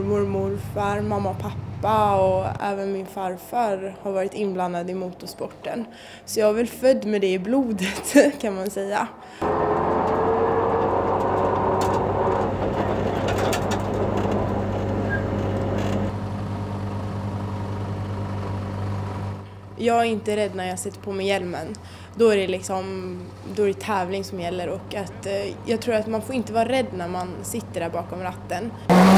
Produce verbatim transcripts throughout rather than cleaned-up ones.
mormor, morfar, mamma och pappa och även min farfar har varit inblandade i motorsporten. Så jag är väl född med det i blodet kan man säga. Jag är inte rädd när jag sätter på mig hjälmen. Då är det liksom, då är det tävling som gäller och att eh, jag tror att man får inte vara rädd när man sitter där bakom ratten.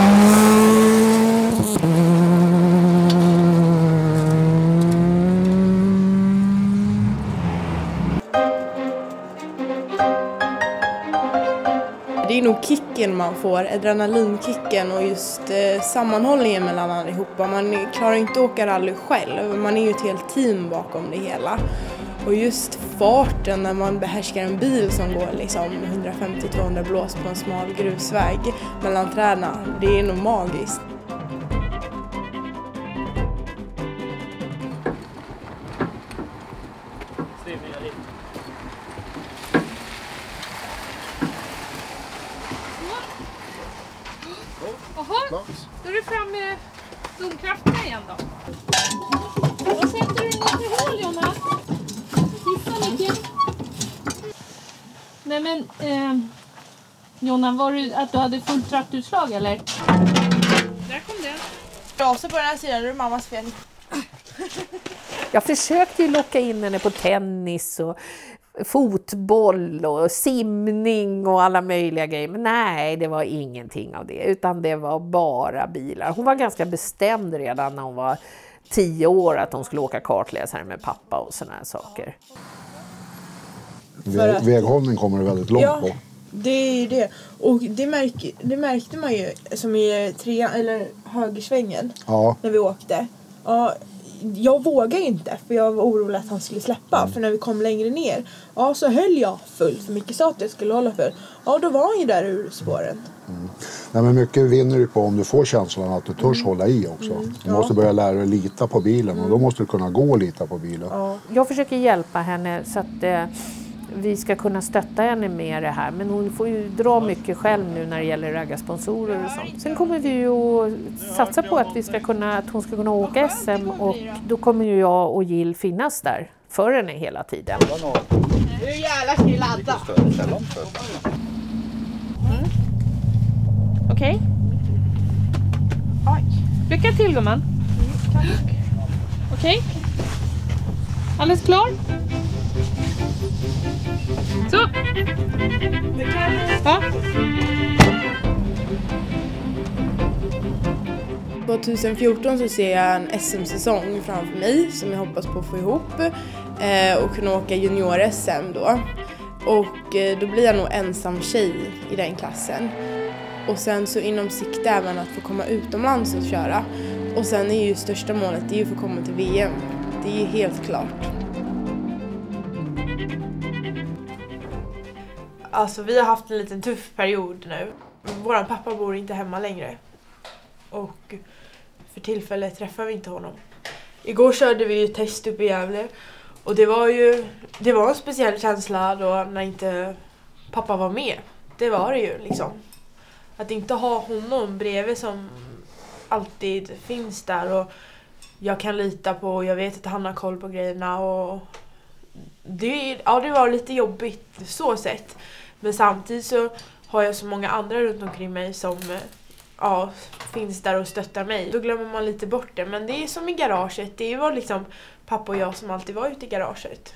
Det är nog kicken man får, adrenalinkicken och just eh, sammanhållningen mellan allihopa. Man klarar inte att åka rally själv, man är ju ett helt team bakom det hela. Och just farten när man behärskar en bil som går liksom hundrafemtio till tvåhundra blås på en smal grusväg mellan träden, det är nog magiskt. Jaha, då är du fram med domkrafterna igen då. Då sätter du ner i hål, Jonna. Titta mycket. Nej men, eh, Jonna, var det att du hade fullt traktutslag eller? Där kom det. Rasa på den här sidan, det är mammas fel. Jag försökte ju locka in henne på tennis och fotboll och simning och alla möjliga grejer. Men nej, det var ingenting av det. Utan det var bara bilar. Hon var ganska bestämd redan när hon var tio år att hon skulle åka kartläsare med pappa och såna här saker. Väg, väghållning kommer det väldigt långt ja, på. Det är ju det. Och det, märk, det märkte man ju som i tre, eller högersvängen ja. När vi åkte. Ja, jag vågade inte för jag var orolig att han skulle släppa. Mm. För när vi kom längre ner, ja, så höll jag fullt för mycket sa att jag skulle hålla för. Ja, då var han ju där ur spåren. Mm. Nej, men mycket vinner du på om du får känslan att du törs mm. hålla i också. Mm. Du ja. måste börja lära dig lita på bilen mm. och då måste du kunna gå och lita på bilen. Ja. Jag försöker hjälpa henne så att eh, vi ska kunna stötta henne med det här. Men hon får ju dra mycket själv nu när det gäller raggarsponsorer och sånt. Sen kommer vi ju att satsa på att, vi ska kunna, att hon ska kunna åka S M och då kommer ju jag och Jill finnas där för henne hela tiden. Hur jävla ska vi ladda? Mm. Okej. Okay. Lycka till, gumman. Mm, tack. Okej. Okay. Alldeles klar? Så. Ja. tjugohundrafjorton så ser jag en S M-säsong framför mig som jag hoppas på att få ihop eh, och kunna åka junior-S M då. Och eh, då blir jag nog ensam tjej i den klassen. Och sen så inom sikte även att få komma utomlands och köra. Och sen är ju största målet det är ju att få komma till V M. Det är ju helt klart. Alltså vi har haft en liten tuff period nu. Våran pappa bor inte hemma längre. Och för tillfället träffar vi inte honom. Igår körde vi ju test upp i Gävle. Och det var ju det var en speciell känsla då när inte pappa var med. Det var det ju liksom. Att inte ha honom bredvid som alltid finns där. Och jag kan lita på och jag vet att han har koll på grejerna. Och det, ja, det var lite jobbigt så sett. Men samtidigt så har jag så många andra runt omkring mig som ja, finns där och stöttar mig. Då glömmer man lite bort det. Men det är som i garaget. Det var liksom pappa och jag som alltid var ute i garaget.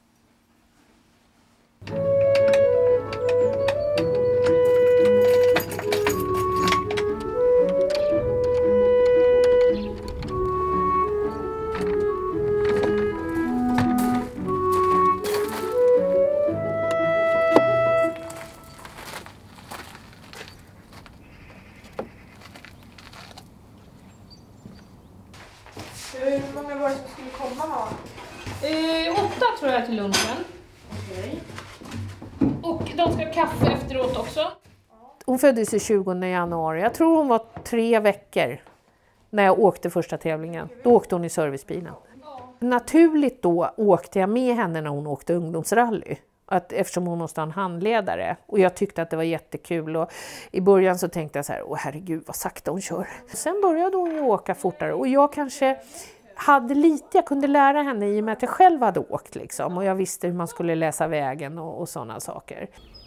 Hur många var det som skulle komma? Eh, åtta tror jag till lunchen. Okej. Och de ska ha kaffe efteråt också. Hon föddes i tjugonde januari. Jag tror hon var tre veckor när jag åkte första tävlingen. Då åkte hon i servicebilen. Naturligt då åkte jag med henne när hon åkte ungdomsrally. Att, eftersom hon måste ha en handledare. Och jag tyckte att det var jättekul. Och i början så tänkte jag så här, åh herregud vad sakta hon kör. Sen började hon ju åka fortare. Och jag kanske hade lite, jag kunde lära henne i och med att jag själv hade åkt. Liksom. Och jag visste hur man skulle läsa vägen och, och sådana saker.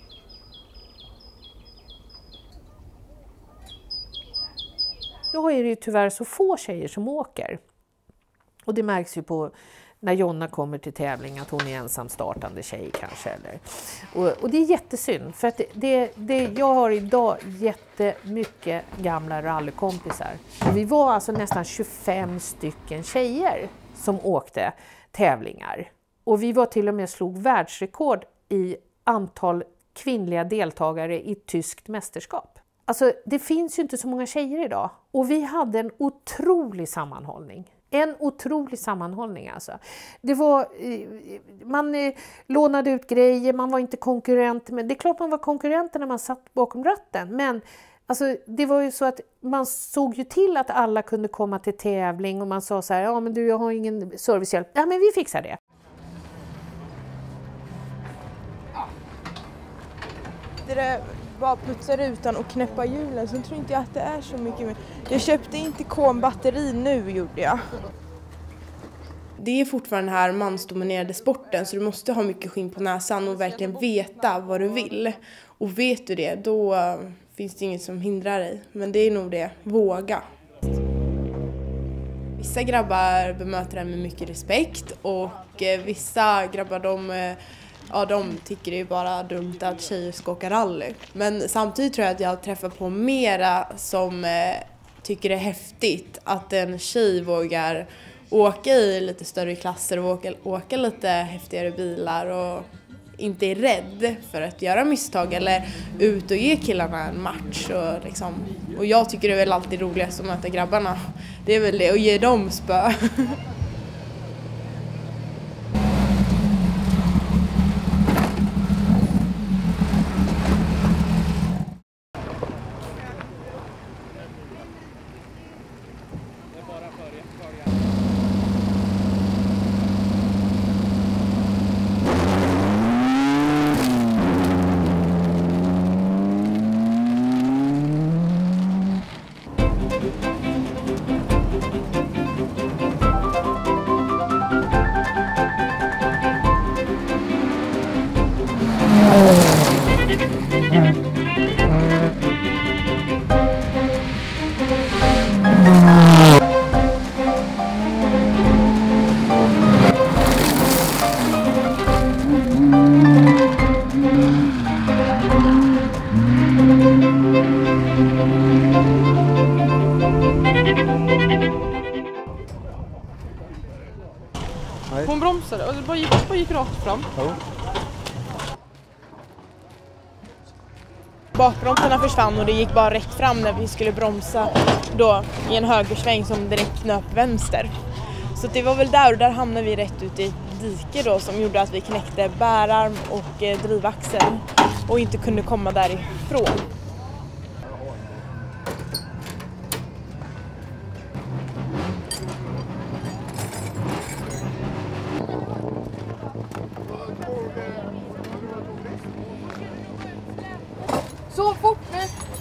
Då är det ju tyvärr så få tjejer som åker. Och det märks ju på när Jonna kommer till tävling att hon är ensam startande tjej kanske. Eller. Och, och det är jättesynd. För att det, det, det, jag har idag jättemycket gamla rallykompisar. Vi var alltså nästan tjugofem stycken tjejer som åkte tävlingar. Och vi var till och med slog världsrekord i antal kvinnliga deltagare i ett tyskt mästerskap. Alltså det finns ju inte så många tjejer idag. Och vi hade en otrolig sammanhållning. En otrolig sammanhållning alltså. Det var, man lånade ut grejer, man var inte konkurrent. Men det är klart man var konkurrenter när man satt bakom ratten. Men alltså, det var ju så att man såg ju till att alla kunde komma till tävling. Och man sa så här, ja men du jag har ingen servicehjälp. Ja men vi fixar det. Det där bara putsa rutan och knäppa hjulen, så tror inte jag att det är så mycket mer. Jag köpte inte konbatteri nu, gjorde jag. Det är fortfarande den här mansdominerade sporten, så du måste ha mycket skinn på näsan och verkligen veta vad du vill. Och vet du det, då finns det inget som hindrar dig. Men det är nog det, våga. Vissa grabbar bemöter den med mycket respekt och vissa grabbar de... Ja, de tycker det är bara dumt att tjejer ska åka rally. Men samtidigt tror jag att jag träffar på mera som eh, tycker det är häftigt att en tjej vågar åka i lite större klasser och åka, åka lite häftigare bilar och inte är rädd för att göra misstag eller ut och ge killarna en match. Och, liksom, och jag tycker det är väl alltid roligast att möta grabbarna. Det är väl det, och ge dem spö. Hon bromsade och det bara gick, bara gick rakt fram. Ja. Bakbromsarna försvann och det gick bara rätt fram när vi skulle bromsa då i en högersväng som direkt knöp vänster. Så det var väl där och där hamnade vi rätt ut i ett dike då som gjorde att vi knäckte bärarm och eh, drivaxel och inte kunde komma därifrån. Så fort nu!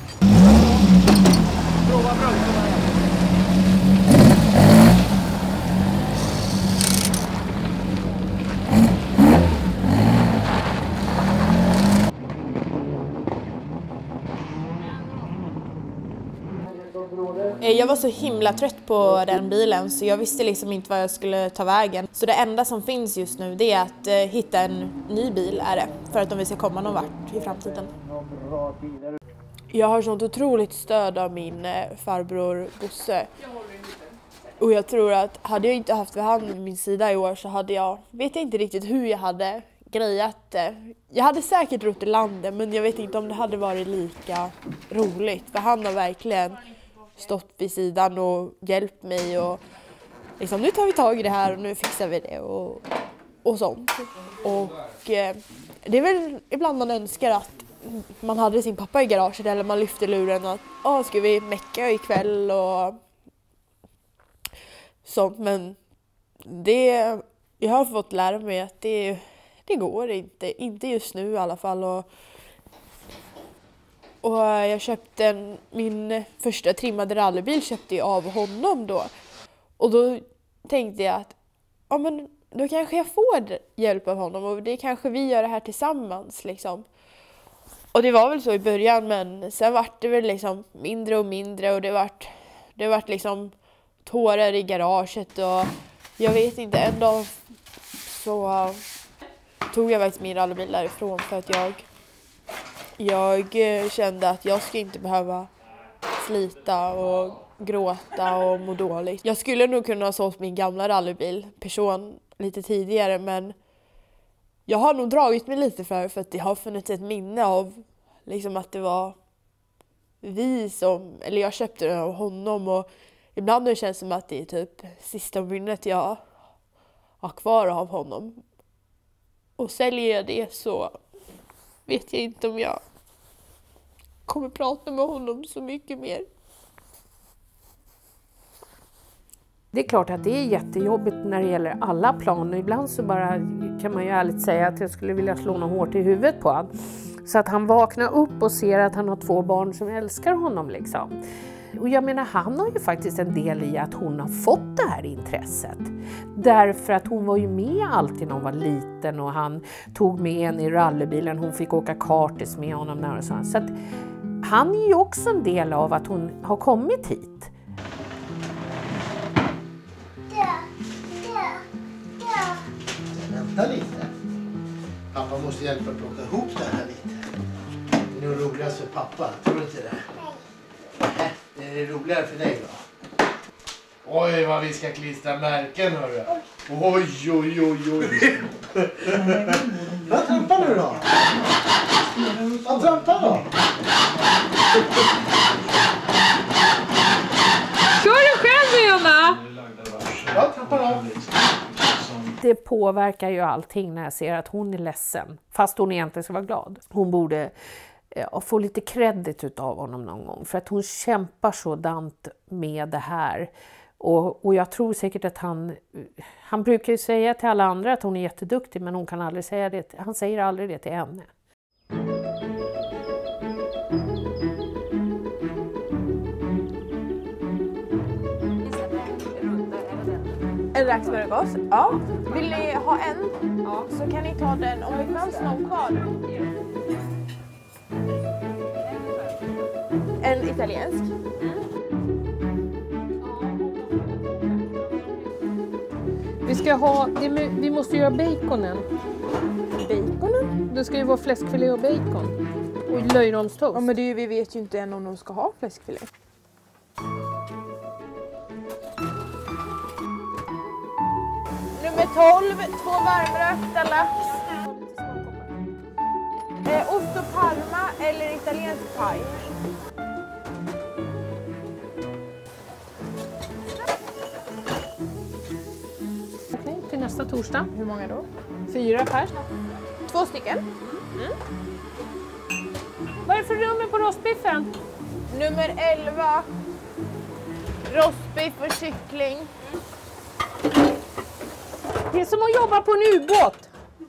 Prova bromsarna igen. Jag var så himla trött på den bilen så jag visste liksom inte vad jag skulle ta vägen. Så det enda som finns just nu det är att eh, hitta en ny bil är det. För att om vi ska komma någon vart i framtiden. Jag har sånt otroligt stöd av min eh, farbror Bosse. Och jag tror att hade jag inte haft för hand vid min sida i år så hade jag, vet jag inte riktigt hur jag hade grejat det. Jag hade säkert rott i landet men jag vet inte om det hade varit lika roligt. För han har verkligen stått vid sidan och hjälpt mig och liksom, nu tar vi tag i det här och nu fixar vi det och, och sånt. Och eh, det är väl ibland man önskar att man hade sin pappa i garaget eller man lyfte luren och att åh, ska vi mecka ikväll och sånt. Men det, jag har fått lära mig att det är det går inte. Inte just nu i alla fall. Och, och jag köpte en, min första trimmade rallybil köpte jag av honom då. Och då tänkte jag att ja, men då kanske jag får hjälp av honom och det kanske vi gör det här tillsammans liksom. Och det var väl så i början, men sen vart det väl liksom mindre och mindre och det vart det vart liksom tårar i garaget och jag vet inte, en dag så uh, tog jag faktiskt min rallybil därifrån för att jag jag uh, kände att jag ska inte behöva slita och gråta och må dåligt. Jag skulle nog kunna ha sålt min gamla rallybil person lite tidigare, men jag har nog dragit mig lite för för att det har funnits ett minne av liksom att det var vi som, eller jag köpte den av honom och ibland det känns som att det är typ sista minnet jag har kvar av honom. Och säljer jag det så vet jag inte om jag kommer prata med honom så mycket mer. Det är klart att det är jättejobbigt när det gäller alla plan. Ibland så bara kan man ju ärligt säga att jag skulle vilja slå något hårt i huvudet på honom. Så att han vaknar upp och ser att han har två barn som älskar honom liksom. Och jag menar, han har ju faktiskt en del i att hon har fått det här intresset. Därför att hon var ju med alltid när hon var liten och han tog med henne i rallybilen. Hon fick åka kartis med honom när och så. Så att han är ju också en del av att hon har kommit hit. Vänta lite. Pappa måste hjälpa att plocka ihop det här lite. Det är nog roligast för pappa, tror du inte det? Nej. Det är roligare för dig då. Oj, vad vi ska klistra märken, hörru. Oj, oj, oj, oj. Vad trampar du då? Vad trampar då? Kör du själv, Jonna? Vad trampar då? Det påverkar ju allting när jag ser att hon är ledsen. Fast hon egentligen ska vara glad. Hon borde eh, få lite kredit utav honom någon gång. För att hon kämpar sådant med det här. Och, och jag tror säkert att han... Han brukar ju säga till alla andra att hon är jätteduktig. Men hon kan aldrig säga det. Han säger aldrig det till henne. En räksmörgås? Ja. Vill ni ha en? Ja. Så kan ni ta den om det fanns någon kvar. En italiensk? Vi ska ha, vi måste göra baconen. Baconen? Det ska ju vara fläskfilé och bacon. Och löjromstoast. Ja, men det, vi vet ju inte än om de ska ha fläskfilé. Nummer tolv, två varmrökta lax. Eh, ost och parma eller italiensk paj. Okej, till nästa torsdag. Hur många då? Fyra pers. Två stycken. Mm. Vad är det för nummer på rostbiffen? Nummer elva. Rostbiff och kyckling. Det är som att jobba på en ubåt.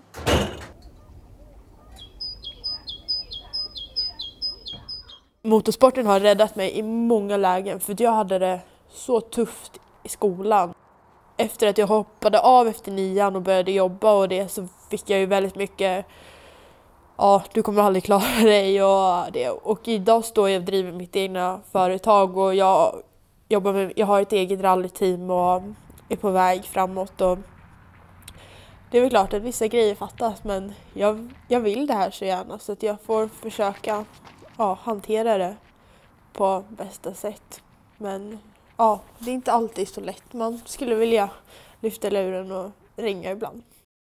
Motorsporten har räddat mig i många lägen för jag hade det så tufft i skolan. Efter att jag hoppade av efter nian och började jobba och det så fick jag ju väldigt mycket ja, du kommer aldrig klara dig och det. Och idag står jag och driver mitt egna företag och jag jobbar med, jag har ett eget rallyteam och är på väg framåt och det är väl klart att vissa grejer fattas men jag, jag vill det här så gärna så att jag får försöka ja, hantera det på bästa sätt. Men ja, det är inte alltid så lätt. Man skulle vilja lyfta luren och ringa ibland.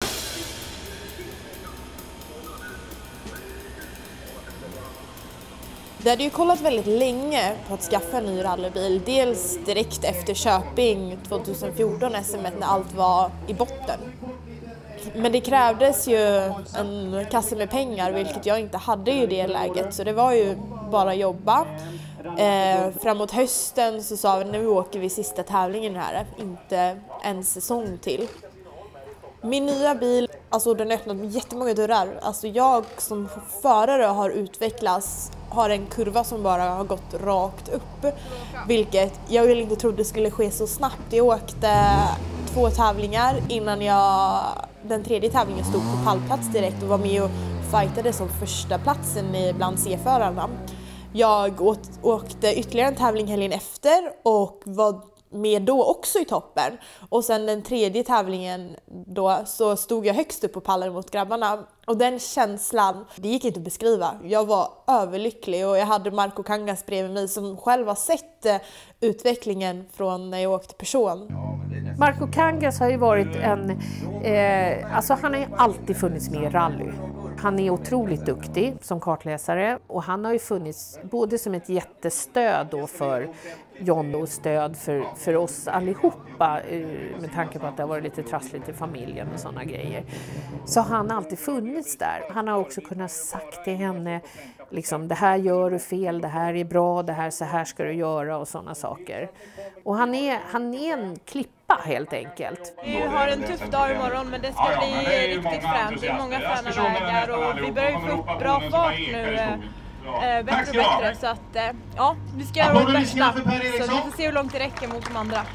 Jag hade ju kollat väldigt länge på att skaffa en ny rallybil. Dels direkt efter Köping tjugohundrafjorton S M när allt var i botten. Men det krävdes ju en kasse med pengar vilket jag inte hade i det läget. Så det var ju bara jobba. Eh, framåt hösten så sa vi nu åker vi sista tävlingen här. Inte en säsong till. Min nya bil, alltså den har öppnat jättemånga dörrar. Alltså jag som förare har utvecklats, har en kurva som bara har gått rakt upp. Vilket jag väl inte trodde skulle ske så snabbt. Jag åkte två tävlingar innan jag, den tredje tävlingen stod på pallplats direkt och var med och fightade som första platsen bland C-förarna. Jag åt, åkte ytterligare en tävling helgen efter och var med då också i toppen. Och sen den tredje tävlingen då så stod jag högst upp på pallen mot grabbarna. Och den känslan, det gick inte att beskriva. Jag var överlycklig och jag hade Marco Kangas bredvid mig som själv har sett eh, utvecklingen från när jag åkte person. Marco Kangas har ju varit en, eh, alltså han har ju alltid funnits med i rally. Han är otroligt duktig som kartläsare och han har ju funnits både som ett jättestöd då för Jonna och stöd för, för oss allihopa med tanke på att det har varit lite trassligt i familjen och sådana grejer. Så han har alltid funnits där. Han har också kunnat sagt till henne liksom, det här gör du fel, det här är bra, det här så här ska du göra och sådana saker. Och han är, han är en klippa helt enkelt. Vi har en tuff dag imorgon men det ska bli riktigt fränt. Det är många fräna vägar och vi börjar få upp bra fart nu. Äh, bättre och bättre så att äh, ja, vi ska göra vårt bästa. Så vi får se hur långt det räcker mot de andra.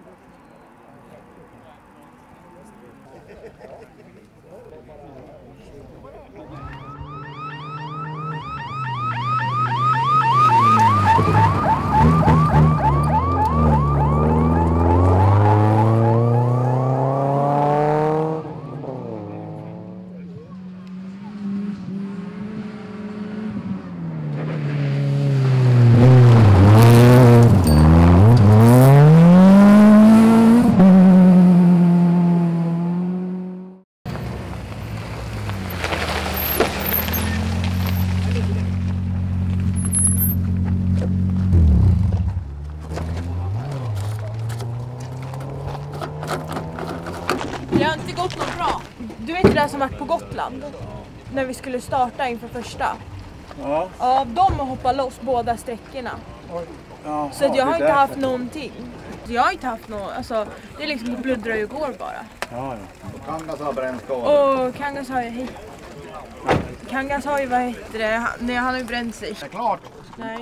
Det har inte gått något bra. Du vet det där som varit på Gotland? När vi skulle starta inför första. Ja. Ja, de har hoppat loss båda sträckorna. Ja, så att jag har inte därför. haft någonting. Jag har inte haft något, alltså det är liksom det bluddrar ju går bara. Ja, ja. Och Kangas har brännskador. Och Kangas har ju Kangas har ju, vad heter det, han, nej, han har ju bränt sig. Det är klart. Nej.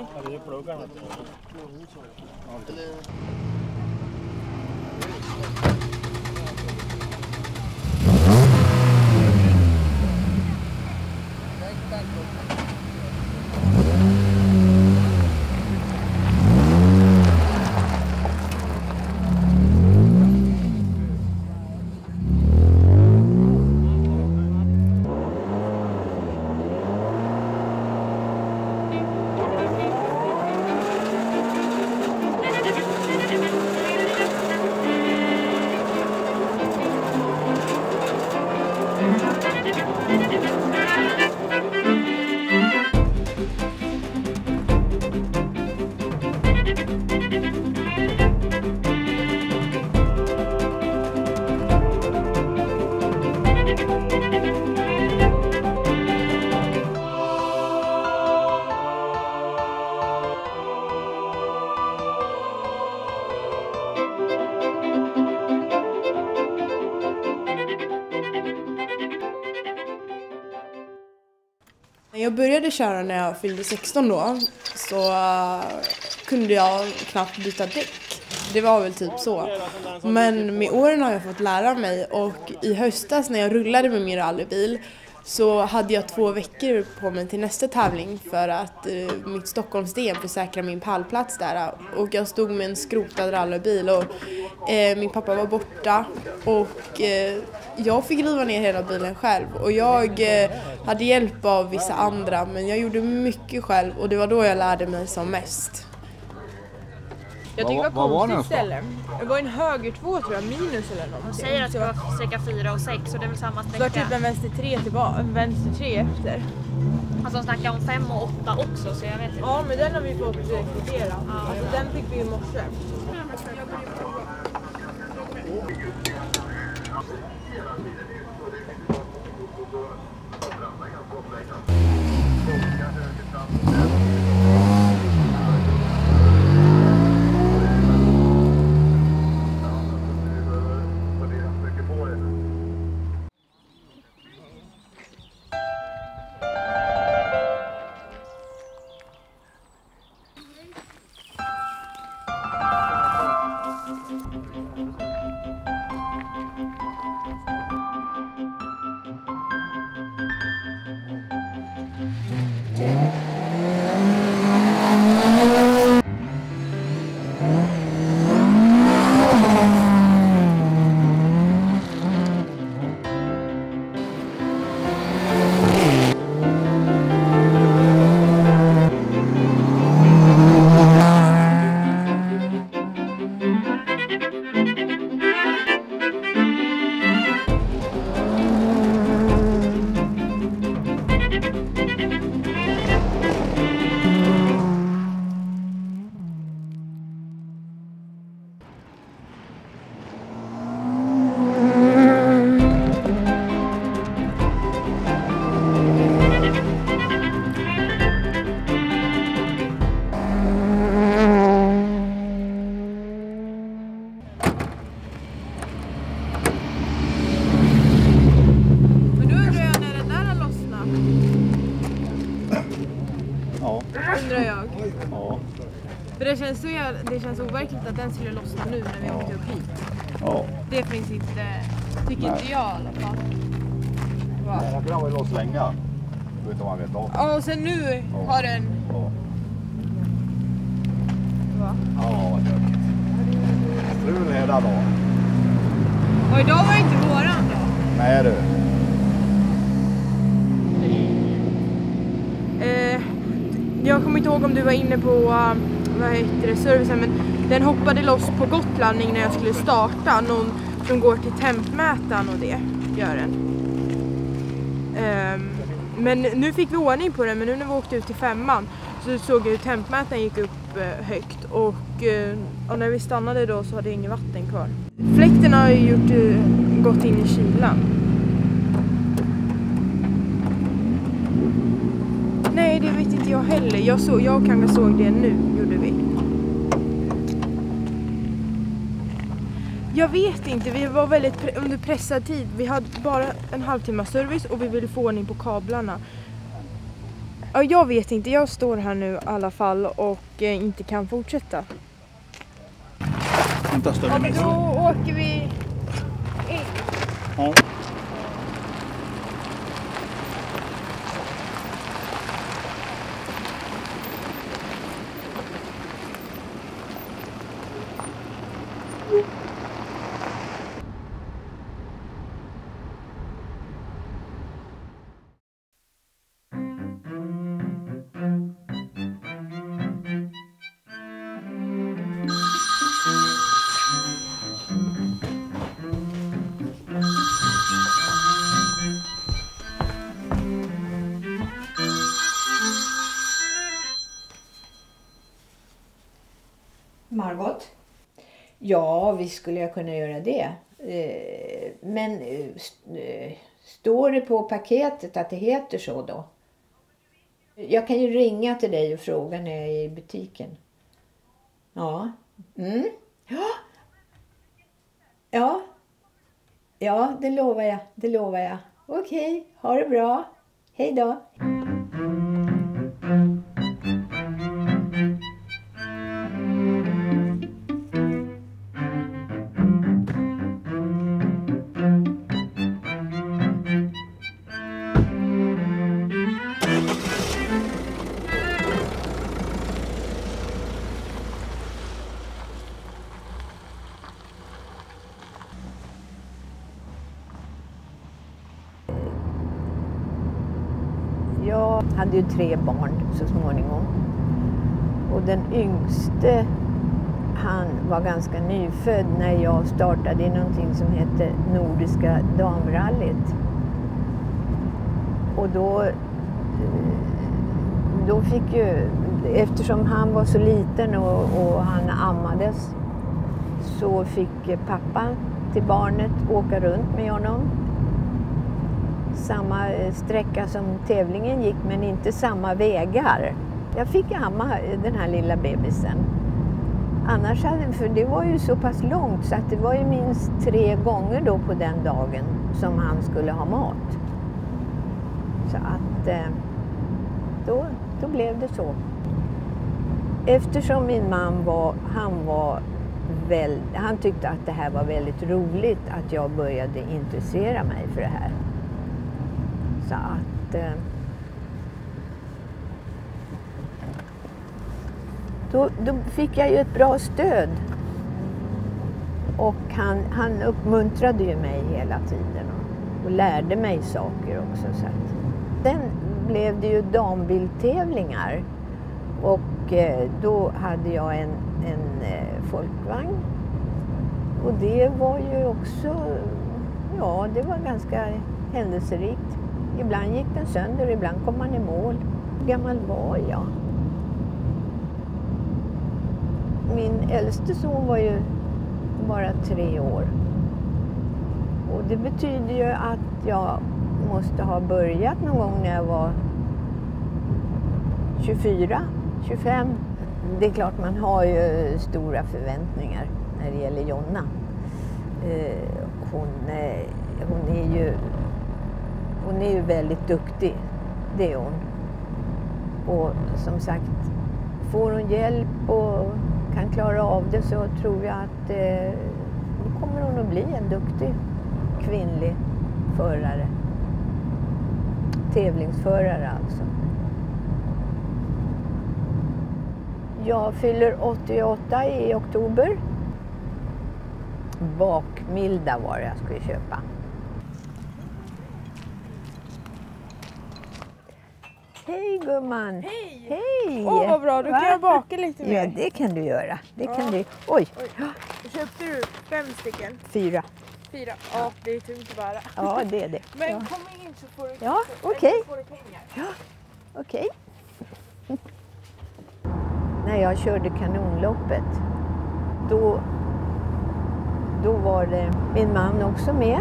När jag började köra när jag fyllde sexton då så uh, kunde jag knappt byta däck. Det var väl typ så. Men med åren har jag fått lära mig och i höstas när jag rullade med min rallybil så hade jag två veckor på mig till nästa tävling för att uh, mitt Stockholms-D M försäkra min pallplats där. Och jag stod med en skrotad rallybil och uh, min pappa var borta och uh, jag fick riva ner hela bilen själv. Och jag uh, hade hjälp av vissa andra men jag gjorde mycket själv och det var då jag lärde mig som mest. Jag tycker det var konstigt ställe. Det var en höger två tror jag, minus eller något. De säger att det var sträcka fyra och sex så det är väl samma sträcka. Det var typ en vänster tre tillbaka, en vänster tre efter. Alltså de snackar om fem och åtta också så jag vet inte. Ja men den har vi fått kvotera. Ja. Alltså den fick vi i morse. Undrar jag. Ja. För det känns, så jävla, det känns overkligt att den skulle lossna nu när vi åkte upp hit. Ja. Det finns inte, tycker Nej. inte jag i alla fall. Va? Den kan väl loss länge. Utan man vet om. Ja, och sen nu Ja. har den... Ja. Va? Ja, vad tråkigt. Strul hela dagen. Och idag var det inte våran då. Nej du. Eh, jag kommer inte ihåg om du var inne på uh, vad heter det, servicen, men den hoppade loss på gottlandning när jag skulle starta. Någon som går till tempmätaren och det gör den. Eh, men nu fick vi ordning på den, men nu när vi åkte ut till femman så såg jag hur tempmätaren gick upp eh, högt och, eh, och när vi stannade då så hade jag ingen vatten kvar. Fläkten har ju gjort, eh, gått in i kylan. Nej, det vet inte jag heller. Jag, såg, jag kanske såg det nu, gjorde vi. Jag vet inte, vi var väldigt pre- under pressad tid. Vi hade bara en halvtimme service och vi ville få ordning på kablarna. Ja, jag vet inte, jag står här nu i alla fall och eh, inte kan fortsätta. Inte större Ja, miss. då åker vi in. Ja. Margoth? Ja, visst skulle jag kunna göra det. Men står det på paketet att det heter så då? Jag kan ju ringa till dig och fråga när jag är i butiken. Ja. Mm. Ja. Ja. Ja, det lovar jag. Det lovar jag. Okej, ha det bra. Hej då. Jag hade ju tre barn så småningom. Och den yngste, han var ganska nyfödd när jag startade i någonting som hette Nordiska damrallyt. Och då, då fick ju, eftersom han var så liten och, och han ammades, så fick pappan till barnet åka runt med honom. Samma sträcka som tävlingen gick, men inte samma vägar. Jag fick amma den här lilla bebisen. Annars hade, för det var ju så pass långt så att det var ju minst tre gånger då på den dagen som han skulle ha mat. Så att då, då blev det så. Eftersom min man var, han var väl, han tyckte att det här var väldigt roligt att jag började intressera mig för det här. Så att Då, då fick jag ju ett bra stöd. Och han, han uppmuntrade ju mig hela tiden och, och lärde mig saker också. Så att. Sen blev det ju dambiltävlingar och eh, då hade jag en, en eh, folkvagn. Och det var ju också, ja det var ganska händelserikt. Ibland gick den sönder, ibland kom man i mål. Hur gammal var jag? Min äldste son var ju bara tre år. Och det betyder ju att jag måste ha börjat någon gång när jag var tjugofyra, tjugofem. Det är klart man har ju stora förväntningar när det gäller Jonna. Hon, hon, är ju, hon är ju väldigt duktig, det är hon. Och som sagt, får hon hjälp och kan klara av det så tror jag att eh, då kommer hon att bli en duktig kvinnlig förare. Tävlingsförare alltså. Jag fyller åttioåtta i oktober. Bakmilda var det jag skulle köpa. Hej gumman! Hej! Hej! Åh oh, vad bra, då kan Va? jag baka lite mer. Ja, det kan du göra. Det ja. kan du. Oj! Oj. Köpte du fem stycken? Fyra. Fyra? Ja, det är tungt att bära. Ja, det är det. Men ja. kom in så får du, ja, så, okay. får du pengar. Ja, okej. Okay. När jag körde kanonloppet, då, då var det min man också med.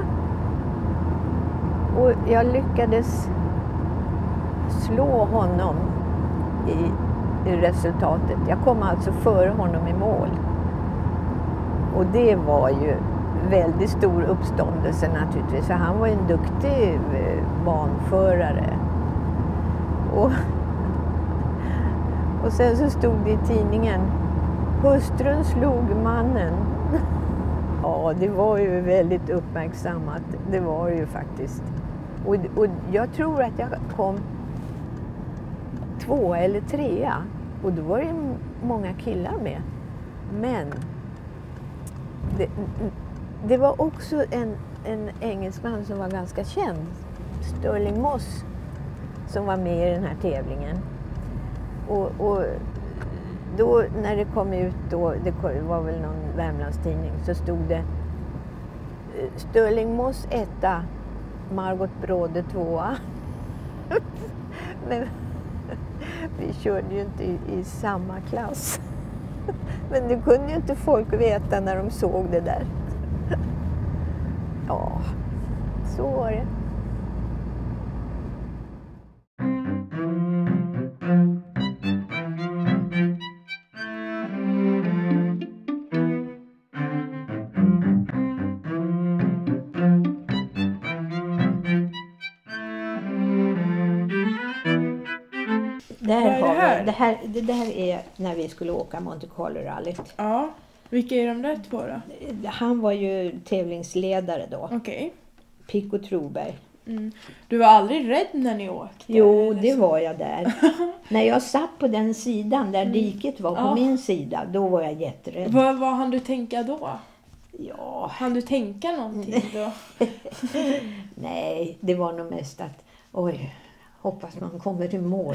Och jag lyckades slå honom i, i resultatet. Jag kom alltså före honom i mål. Och det var ju väldigt stor uppståndelse naturligtvis. För han var ju en duktig banförare. Och, och sen så stod det i tidningen: hustrun slog mannen. Ja, det var ju väldigt uppmärksammat. Det var ju faktiskt. Och, och jag tror att jag kom två eller trea. Och då var det många killar med. Men det, det var också en, en engelsman som var ganska känd. Sterling Moss. Som var med i den här tävlingen. Och, och då när det kom ut då, det var väl någon Värmlandstidning, så stod det Sterling Moss etta, Margoth Bråde tvåa. Men vi körde ju inte i, i samma klass. Men det kunde ju inte folk veta när de såg det där. Ja, så var det. Där har det, här? Vi, det, här, det där är när vi skulle åka Monte Carlo-rallyt. Ja, vilka är de där två då? Han var ju tävlingsledare då. Okej. Okay. Pico Troberg. Mm. Du var aldrig rädd när ni åkte? Jo, det så? Var jag där. När jag satt på den sidan där mm. diket var på ja. Min sida, då var jag jätterädd. Vad, vad hann du tänka då? Ja. Hann du tänka någonting då? Nej, det var nog mest att oj, hoppas man kommer till mål.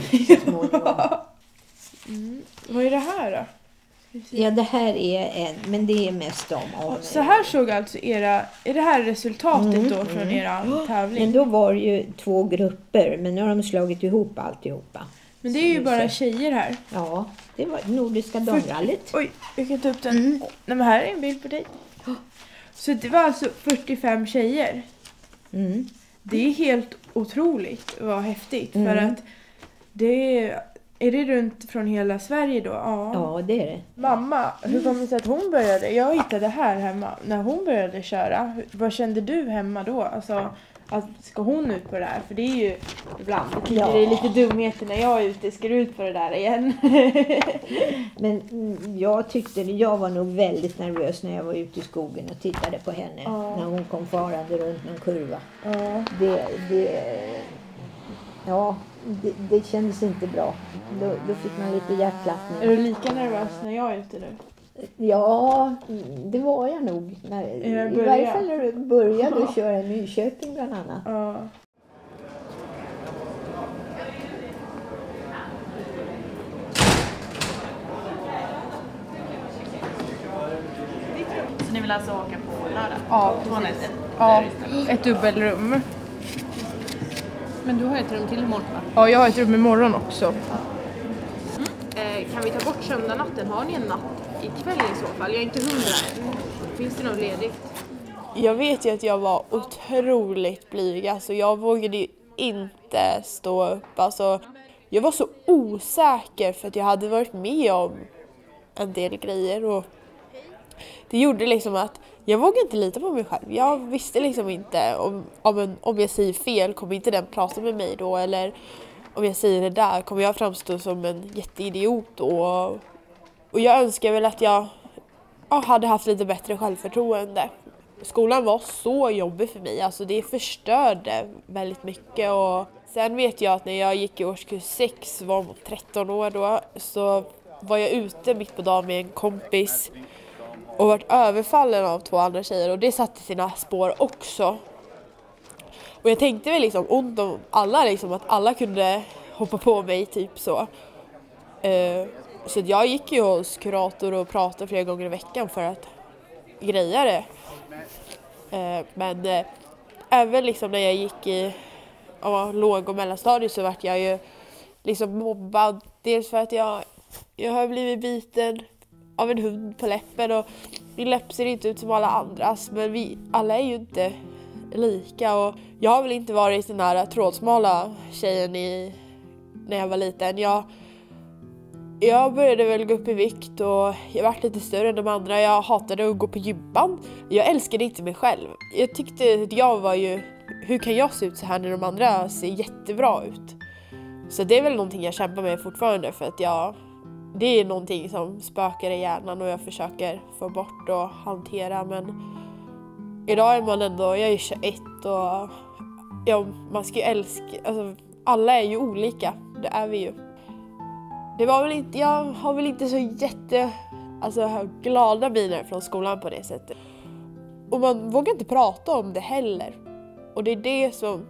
mm. Vad är det här då? Ja, det här är en, men det är mest om. om så här såg alltså era, är det här resultatet mm, då från mm. era tävling? Men då var det ju två grupper, men nu har de slagit ihop alltihopa. Men det är ju bara tjejer här. Ja, det var Nordiska damrallyt. Oj, jag kan ta upp den. Mm. Nej, men här är en bild på dig. Så det var alltså fyrtiofem tjejer. Mm. Det är helt otroligt vad häftigt. Mm. För att det är, är det runt från hela Sverige då? Ja, ja det är det. Mamma, hur kom det sig att hon började? Jag hittade här hemma när hon började köra. Vad kände du hemma då? Alltså, att ska hon ut på det här? För det är ju ibland, jag tycker ja. Det är lite dumheter när jag är ute, ska du ut på det där igen? Men jag tyckte, jag var nog väldigt nervös när jag var ute i skogen och tittade på henne. Ja. När hon kom farande runt någon kurva. Ja. Det, det, ja, det, det kändes inte bra. Då, då fick man lite hjärtklappning. Är du lika nervös när jag är ute nu? Ja, det var jag nog. När, I varje fall när du började ja. köra i Nyköping bland annat. Ja. Så ni vill alltså åka på lördag? Ja, precis. Ja, ett dubbelrum. Men du har ett rum till imorgon, va? Ja, jag har ett rum imorgon också. Mm. Eh, kan vi ta bort söndagsnatten? Har ni en natt ikväll i så fall? Jag är inte hundra än. Finns det något ledigt? Jag vet ju att jag var otroligt blyg. Alltså jag vågade ju inte stå upp. Alltså, jag var så osäker för att jag hade varit med om en del grejer. Och det gjorde liksom att jag vågade inte lita på mig själv. Jag visste liksom inte om, om, en, om jag säger fel kommer inte den prata med mig då. Eller om jag säger det där kommer jag framstå som en jätteidiot. Och, och jag önskar väl att jag ja, hade haft lite bättre självförtroende. Skolan var så jobbig för mig. Alltså det förstörde väldigt mycket. Och sen vet jag att när jag gick i årskurs sex, var tretton år då, så var jag ute mitt på dagen med en kompis och varit överfallen av två andra tjejer. Och det satte sina spår också. Och jag tänkte väl liksom ont om alla, liksom, att alla kunde hoppa på mig typ så. Uh, så jag gick ju hos kurator och pratade flera gånger i veckan för att greja det. Uh, men uh, även liksom när jag gick i uh, låg- och mellanstadiet så vart jag ju liksom mobbad. Dels för att jag, jag har blivit biten av en hund på läppen och min läpp ser inte ut som alla andras. Men vi alla är ju inte lika. Och jag har väl inte varit den här trådsmala tjejen i, när jag var liten. Jag, jag började väl gå upp i vikt och jag var lite större än de andra. Jag hatade att gå på gympan. Jag älskade inte mig själv. Jag tyckte att jag var ju, hur kan jag se ut så här när de andra ser jättebra ut? Så det är väl någonting jag kämpar med fortfarande för att jag, det är någonting som spökar i hjärnan och jag försöker få bort och hantera. Men idag är man ändå, jag är tjugoett och ja, man ska ju älska, alltså, alla är ju olika, det är vi ju. Det var väl inte, jag har väl inte så jätte, alltså glada miner från skolan på det sättet. Och man vågar inte prata om det heller. Och det är det som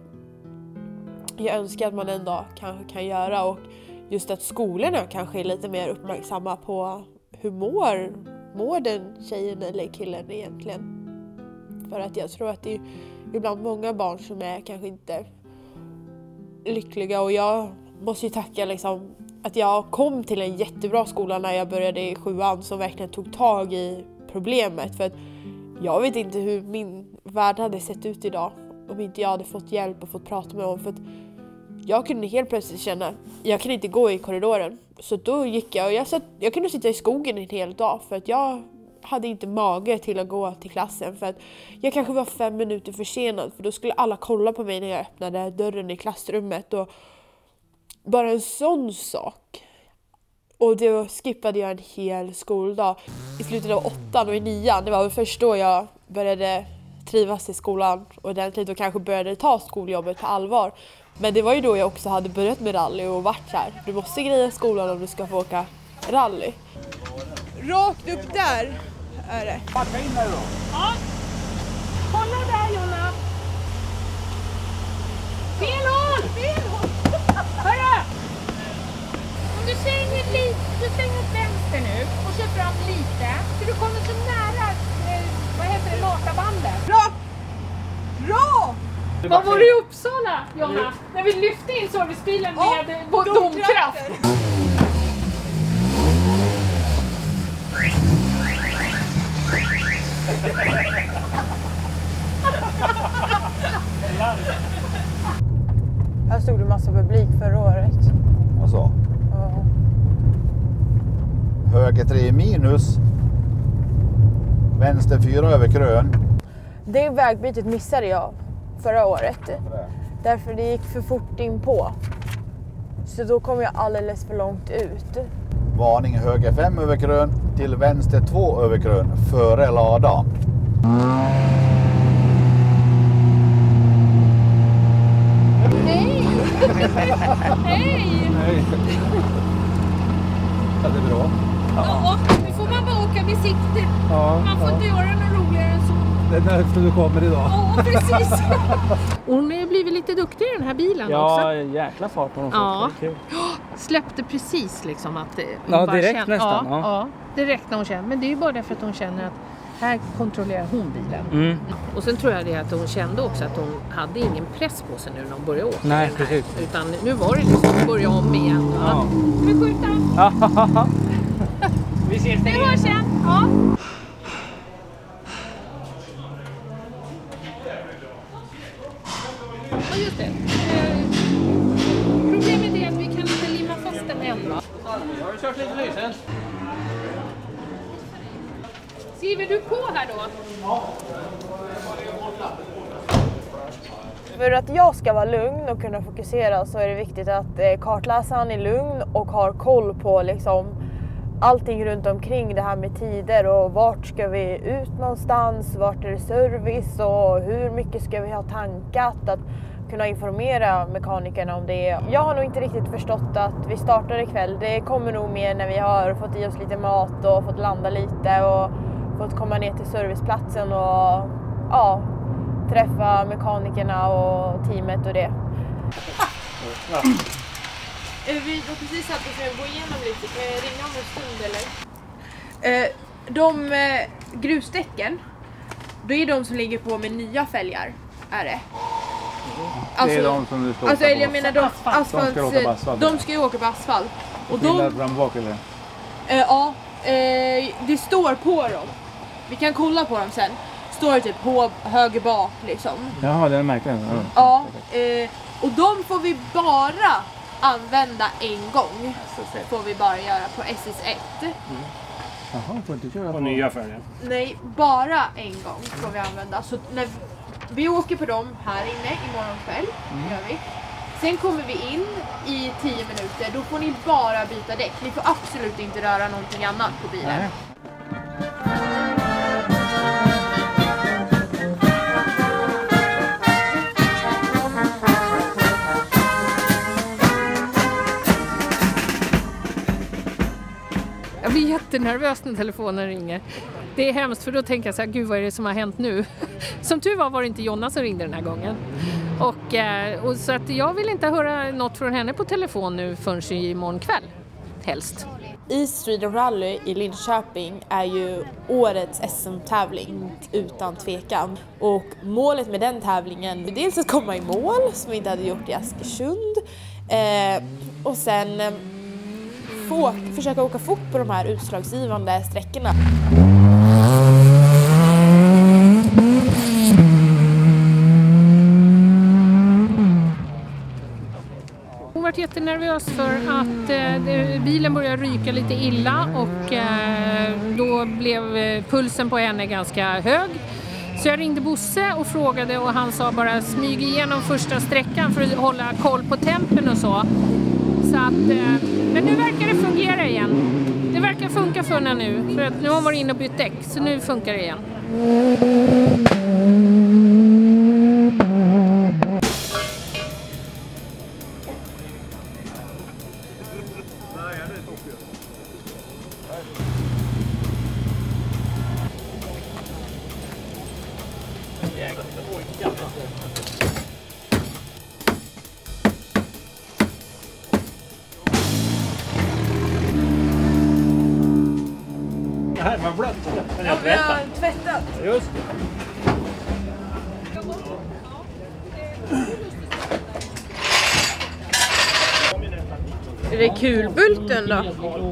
jag önskar att man en dag kanske kan göra. Och just att skolorna kanske är lite mer uppmärksamma på hur mår, mår den tjejen eller killen egentligen. För att jag tror att det är ibland många barn som är kanske inte lyckliga. Och jag måste ju tacka liksom att jag kom till en jättebra skola när jag började i sjuan som verkligen tog tag i problemet. För att jag vet inte hur min värld hade sett ut idag om inte jag hade fått hjälp och fått prata med dem. För att jag kunde helt plötsligt känna att jag kan inte gå i korridoren. Så då gick jag och jag, satt, jag kunde sitta i skogen en hel dag för att jag hade inte mage till att gå till klassen. För att jag kanske var fem minuter försenad för då skulle alla kolla på mig när jag öppnade dörren i klassrummet. Och bara en sån sak. Och då skippade jag en hel skoldag i slutet av åttan och i nian. Det var väl först då jag började trivas i skolan ordentligt och kanske började ta skoljobbet på allvar. Men det var ju då jag också hade börjat med rally och varit så här. Du måste greja skolan om du ska få åka rally. Rakt upp där är det. Backa in här då. Ja. Kolla där, Jonna. Fel håll! Fel håll! Hörru! Om du svänger lite, du svänger åt vänster nu och kör fram lite. Så du kommer så nära, eh, vad heter det, matabandet. Rakt! Rakt! Vad var det i Uppsala, Jonna? När vi lyfte in servicebilen med ja, på domkraft. Här stod det massa publik förra året. Alltså. Ja. Höger tre minus. Vänster fyra över krön. Det vägbytet missade jag förra året. Därför det gick för fort in på. Så då kom jag alldeles för långt ut. Varning höger fem över krön till vänster två över krön före lada. Nej! Hej! Nej. Ja, det är bra. Ja, nu får man bara åka med sikte. Ja, Man får ja. inte göra något roligare än så. Det är därför du kommer idag. Ja, precis. Hon har blivit lite duktig i den här bilen Ja, också. jäkla fart på dem. Ja. Kul. Släppte precis liksom att hon Ja, bara direkt känner, nästan, Ja, ja. ja, direkt när hon känner. Men det är ju bara därför att hon känner att här kontrollerar hon bilen. Mm. Och sen tror jag det att hon kände också att hon hade ingen press på sig nu när hon började åka. Nej, den här. precis. Utan nu var det liksom att börja om igen. Ja. Ska vi skjuta? Vi ses Vi hörs sen. Ja. Ja, just det. Eh, problemet är att vi kan inte limma fast den än, va? Jag har kört lite lysen. Skriver du på här då? För att jag ska vara lugn och kunna fokusera så är det viktigt att eh, kartläsaren är lugn och har koll på liksom allting runt omkring det här med tider och vart ska vi ut någonstans, vart är det service och hur mycket ska vi ha tankat, att kunna informera mekanikerna om det. Jag har nog inte riktigt förstått att vi startar ikväll. Det kommer nog mer när vi har fått i oss lite mat och fått landa lite och fått komma ner till serviceplatsen och ja, träffa mekanikerna och teamet och det. Ja. Vi har precis satt oss och gå igenom lite. Kan jag ringa om en stund eller? Eh, de eh, grusdäcken, det är de som ligger på med nya fälgar, är det? Alltså, det är de som du ska alltså, åka jag på. menar, de, asfalt, de ska åka på asfalt. De ska ju åka på asfalt. Och de, de, bak, eller? Eh, ja, eh, det står på dem. Vi kan kolla på dem sen. Står det typ på höger bak liksom. Jaha, det är märkligt. Ja, ja eh, och de får vi bara använda en gång. Får vi bara göra på S S ett. Mm. Jaha, får inte köra på, på nya färger? Nej, bara en gång får vi använda. Så när vi åker på dem här inne imorgon kväll, mm. gör vi. Sen kommer vi in i tio minuter, då får ni bara byta däck. Ni får absolut inte röra någonting annat på bilen. Nej. Jag blir jättenervös när telefonen ringer. Det är hemskt för då tänker jag så här, gud vad är det som har hänt nu? Som tur var var det inte Jonna som ringde den här gången. Och, och så att jag vill inte höra något från henne på telefon nu förrän imorgon kväll, helst. East Sweden Rally i Linköping är ju årets S M-tävling utan tvekan. Och målet med den tävlingen är dels att komma i mål som vi inte hade gjort i Askersund. Eh, och sen eh, få, försöka åka fort på de här utslagsgivande sträckorna. Hon var jättenervös för att eh, bilen började ryka lite illa och eh, då blev pulsen på henne ganska hög. Så jag ringde Bosse och frågade och han sa bara smyg igenom första sträckan för att hålla koll på tempen och så. Så att, eh, men nu verkar det fungera igen. Det verkar funka för henne nu, för att nu har hon varit inne och bytt däck, så nu funkar det igen. Det här var blött. Den Ja, vi har tvättat. Just. Är det kulbulten då?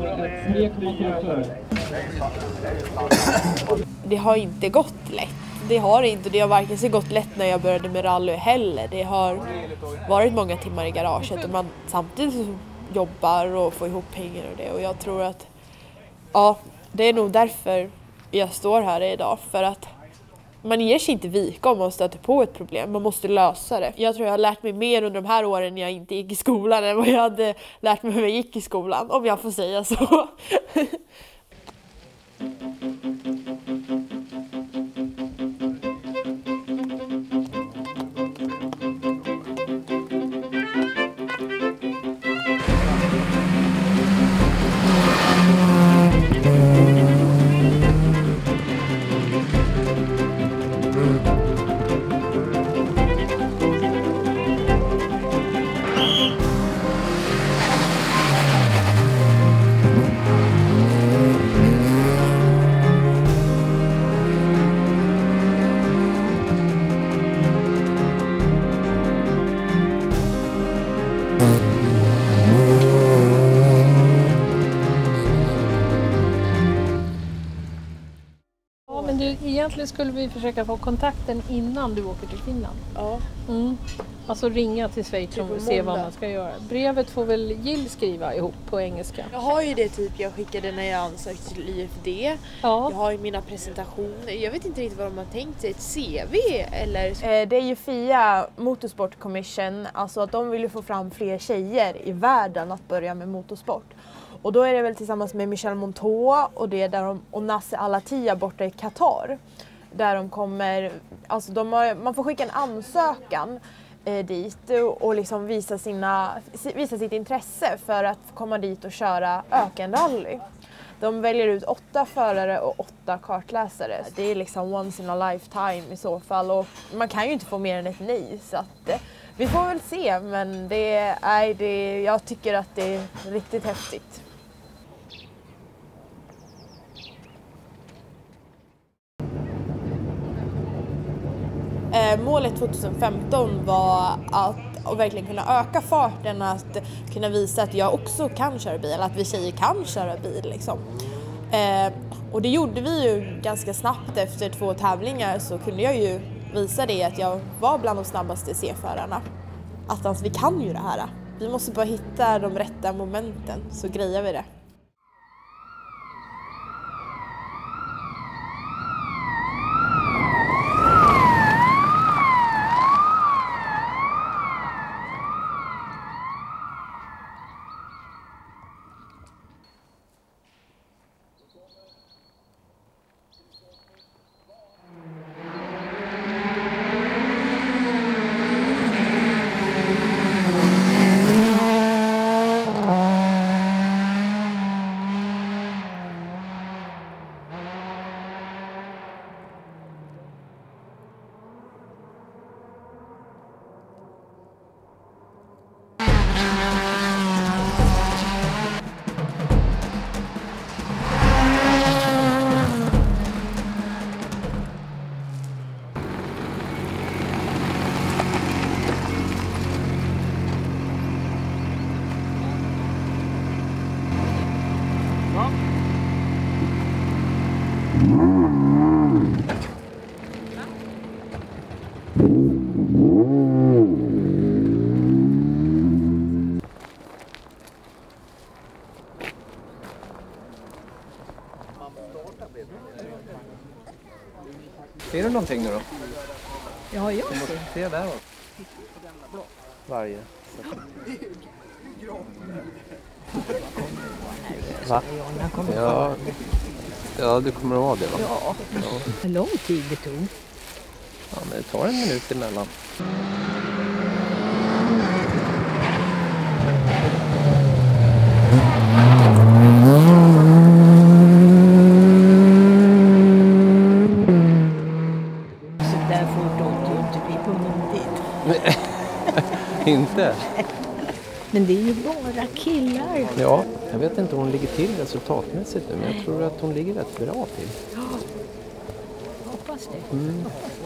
Det har inte gått lätt. Det har inte. Det har varken så gått lätt när jag började med rally heller. Det har varit många timmar i garaget och man samtidigt jobbar och får ihop pengar och det. Och jag tror att ja, det är nog därför jag står här idag. För att man ger sig inte vika om man stöter på ett problem. Man måste lösa det. Jag tror jag har lärt mig mer under de här åren när jag inte gick i skolan än vad jag hade lärt mig när jag gick i skolan. Om jag får säga så. egentligen skulle vi försöka få kontakten innan du åker till Finland. Ja. Mm. Alltså ringa till Schweiz Typ och se vad man ska göra. Brevet får väl Jill skriva ihop på engelska. Jag har ju det typ jag skickade när jag ansökte till I F D. Ja. Jag har ju mina presentationer. Jag vet inte riktigt vad de har tänkt sig. Ett C V eller? Eh, det är ju F I A Motorsport Commission. Alltså att de vill ju få fram fler tjejer i världen att börja med motorsport. Och då är det väl tillsammans med Michel Monteau och det där de, och Nasser Al-Attiyah borta i Qatar. Där de kommer, alltså de har, man får skicka en ansökan eh, dit och, och liksom visa, sina, visa sitt intresse för att komma dit och köra ökenrally. De väljer ut åtta förare och åtta kartläsare. Det är liksom once in a lifetime i så fall och man kan ju inte få mer än ett nej. Så att, eh, vi får väl se, men det är, det, jag tycker att det är riktigt häftigt. Eh, målet tjugohundrafemton var att och verkligen kunna öka farten, att kunna visa att jag också kan köra bil, att vi tjejer kan köra bil liksom. Eh, och det gjorde vi ju ganska snabbt efter två tävlingar, så kunde jag ju visa det att jag var bland de snabbaste C-förarna. Att alltså, vi kan ju det här. Vi måste bara hitta de rätta momenten, så grejer vi det. Ser du någonting nu då? Ja, jag ser. Se där då. Varje. Va? Ja, ja, du kommer att ha det va? Ja, hur lång tid det tog? Ja, men det tar en minut emellan. Inte? Men det är ju bara killar. Ja, jag vet inte om hon ligger till resultatmässigt nu, men jag tror att hon ligger rätt bra till. Ja, hoppas det. Mm.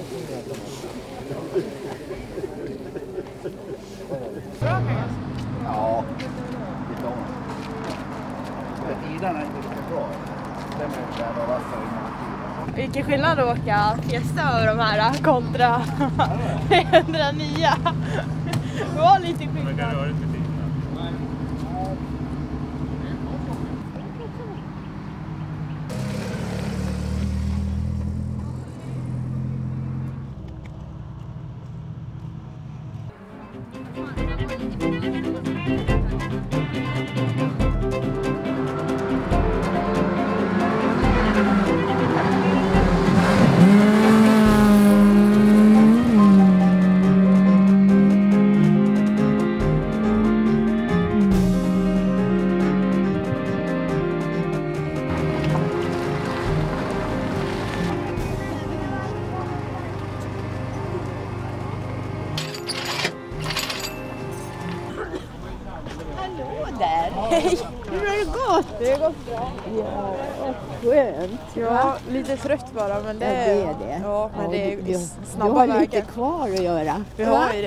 Ja, det är bra. Tiderna är inte så bra. Det är med där och vassar i marken. Vilken skillnad att åka Fiesta över de här kontra etthundranio. Det var lite skillnad. Hej! Hur har det gått? Det har gått bra. Ja, skönt. Ja, lite trött bara, men det, ja, det är det. Ja, men ja, det är du, snabba du har vägar. lite kvar att göra. Vi har ju det.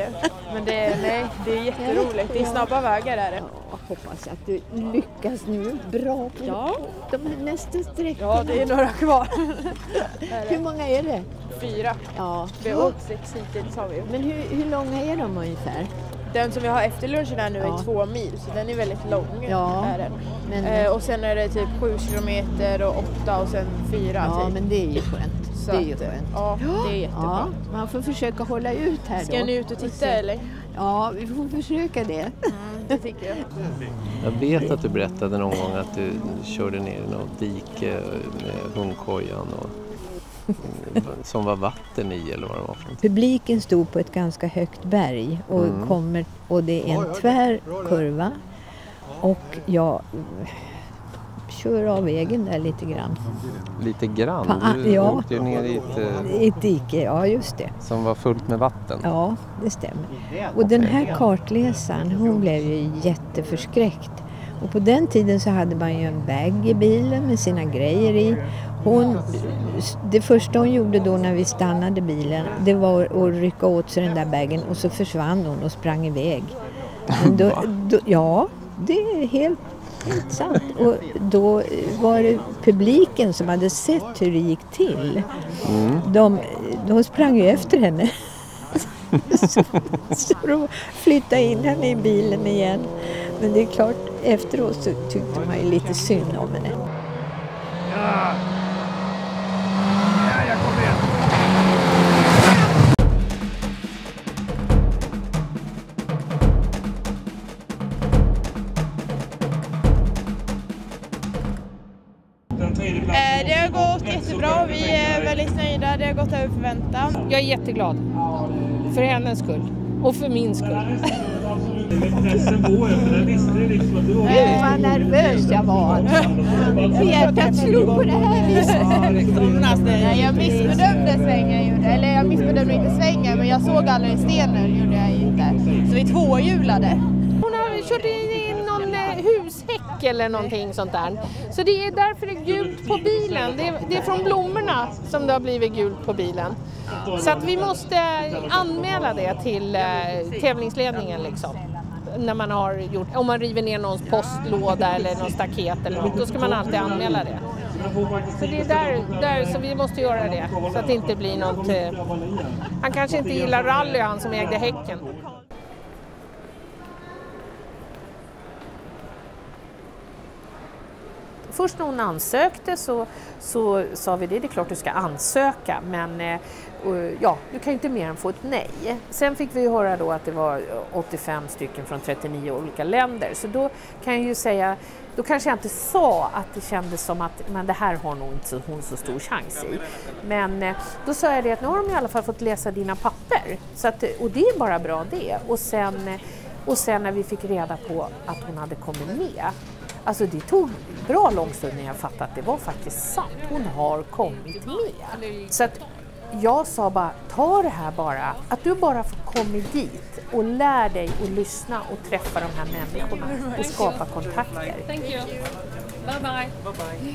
Men det, nej, det är jätteroligt. Det är snabba vägar där. Ja, hoppas att du lyckas nu. Bra. Ja. De är nästa sträcka. Ja, det är några kvar. Hur många är det? Fyra. Ja. Vi har åkt sex hittills har vi. Men hur, hur långa är de ungefär? Den som vi har efter lunchen här nu Ja. är två mil, så den är väldigt lång. Ja, är den. men- Eh, och sen är det typ sju kilometer och åtta och sen fyra. Ja, typ. men det är ju skönt. Så det är ju att, skönt. Ja, det är jättebra. Ja, man får försöka hålla ut här Ska då. ni ut och titta så- eller? Ja, vi får försöka det. Mm, det tycker jag. Jag vet att du berättade någon gång att du körde ner i något dike med hundkojan och, som var vatten i eller vad det var för något. Publiken stod på ett ganska högt berg och, Mm. kommer, och det är en tvär kurva och jag kör av vägen där lite grann. Lite grann? Pa- Du ja. åkte ju ner i ett, eh, I ett dike, ja just det. som var fullt med vatten. Ja, det stämmer. Och den här kartläsaren, hon blev ju jätteförskräckt. Och på den tiden så hade man ju en bag i bilen med sina grejer i. Hon, det första hon gjorde då när vi stannade bilen, det var att rycka åt sig den där bagen och så försvann hon och sprang iväg. Men då, då, ja, det är helt, helt sant. Och då var det publiken som hade sett hur det gick till. Mm. De, de sprang ju efter henne. så, så de flyttade in henne i bilen igen. Men det är klart, efteråt så tyckte man ju lite synd om henne. Ja. Ja, jag kommer igen. Eh, det har gått jättebra. Vi är väldigt nöjda. Det har gått över förväntan. Jag är jätteglad. För hennes skull. Och för min skull. Gud vad nervös jag var. Hjärtat slog på det här viset. Nej, jag missbedömde svängen. gjorde- Eller jag missbedömde inte svängen, men jag såg aldrig stenen. Gjorde jag inte. Så vi tvåhjulade. Hon har kört in i någon eh, hushäck eller någonting sånt där. Så det är därför det är gult på bilen. Det är, det är från blommorna som det har blivit gult på bilen. Så att vi måste anmäla det till eh, tävlingsledningen liksom. När man har gjort, om man river ner någons postlåda eller någon staket eller något, då ska man alltid anmäla det. Så det är där, där så vi måste göra det. Så att det inte blir något... Eh, han kanske inte gillar rally, han som ägde häcken. Först när hon ansökte så, så sa vi det, det är klart du ska ansöka, men eh, ja, du kan ju inte mer än få ett nej. Sen fick vi höra då att det var åttiofem stycken från trettionio olika länder, så då kan jag ju säga, då kanske jag inte sa att det kändes som att men det här har nog inte hon så stor chans i. Men eh, då sa jag det att nu har de i alla fall fått läsa dina papper, så att, och det är bara bra det. Och sen, och sen när vi fick reda på att hon hade kommit med, alltså det tog bra lång stund när jag fattade att det var faktiskt sant. Hon har kommit med. Så att jag sa bara, ta det här bara. Att du bara får komma dit och lär dig att lyssna och träffa de här människorna och skapa kontakter. Thank you. Bye bye. Bye bye.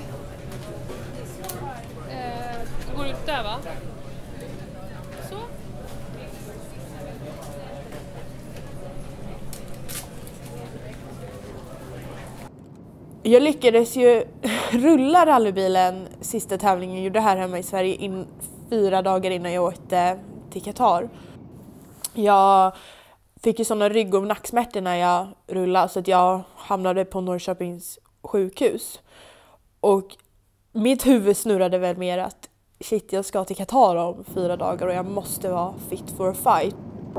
Eh, du går ut där va? Så. Jag lyckades ju rulla rallybilen sista tävlingen jag gjorde här hemma i Sverige in fyra dagar innan jag åkte till Qatar. Jag fick ju sådana rygg- och nacksmärtor när jag rullade så att jag hamnade på Norrköpings sjukhus. Och mitt huvud snurrade väl mer att shit, jag ska till Qatar om fyra dagar och jag måste vara fit for a fight.